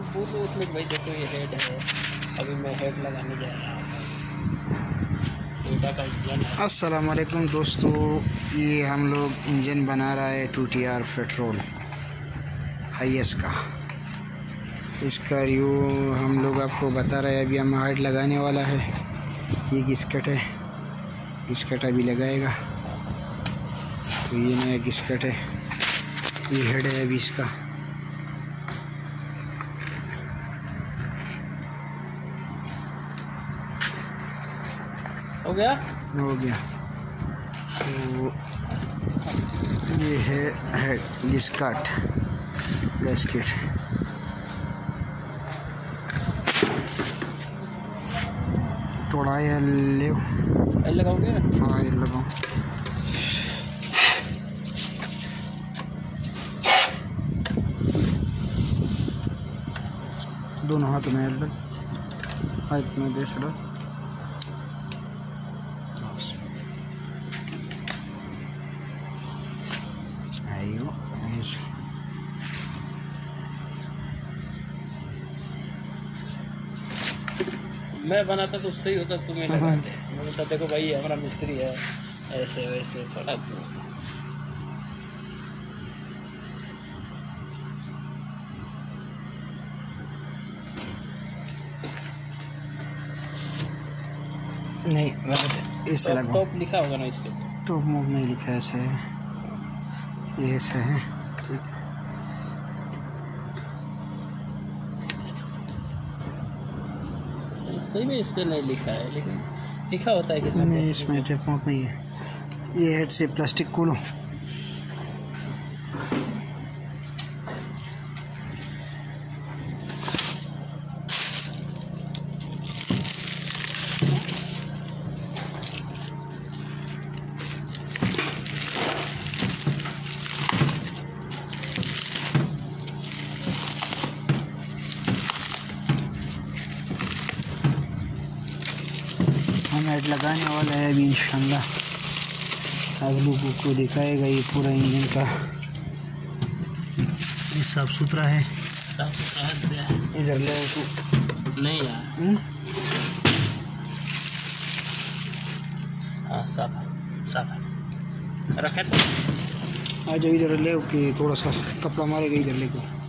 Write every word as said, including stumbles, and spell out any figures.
बोलो उसमें भाई देखो ये हेड है, अभी मैं हेड लगाने जा रहा हूँ। का इंजन है। अस्सलाम वालेकुम दोस्तों, ये हम लोग इंजन बना रहा है two T R petrol HiAce का। इसका रिव्यू हम लोग आपको बता रहे हैं। अभी हम हेड लगाने वाला है। ये गिस्कट है, गिस्कट अभी लगाएगा। तो ये नया गिस्कट है, ये हेड है अभी इसका। हो गया हो गया। तो ये है हेड गिस्कट गैस्केट। थोड़ा ये ले लगाओगे? हाँ ये लगाओ। दोनों हाथ में लग हाथ में दे सड़ा। आइयो मैं बनाता तो सही होता, तुम्हें लगाते। मैं बोलता देखो भाई हमारा मिस्त्री है, ऐसे वैसे थोड़ा। नहीं गलत, इससे लगाओ। टॉप लिखा होगा ना इस पे? टॉप मूव नहीं लिखा है, ऐसे है, ये ऐसे है। ठीक है, सही में इस पे नहीं लिखा है, लेकिन लिखा होता है कितना। नहीं इसमें टॉप मूव नहीं है। ये हेड से प्लास्टिक खोलो। हम हेड लगाने वाला है अभी इंशाल्लाह। आप लोगों को दिखाएगा ये पूरा इंजन का। ये साफ सुथरा है, साफ सुथरा है। इधर ले तो नहीं यार, हाँ साफ है, साफ है। रखे तो आ जाओ इधर ले के, थोड़ा सा कपड़ा मारेगा इधर ले को।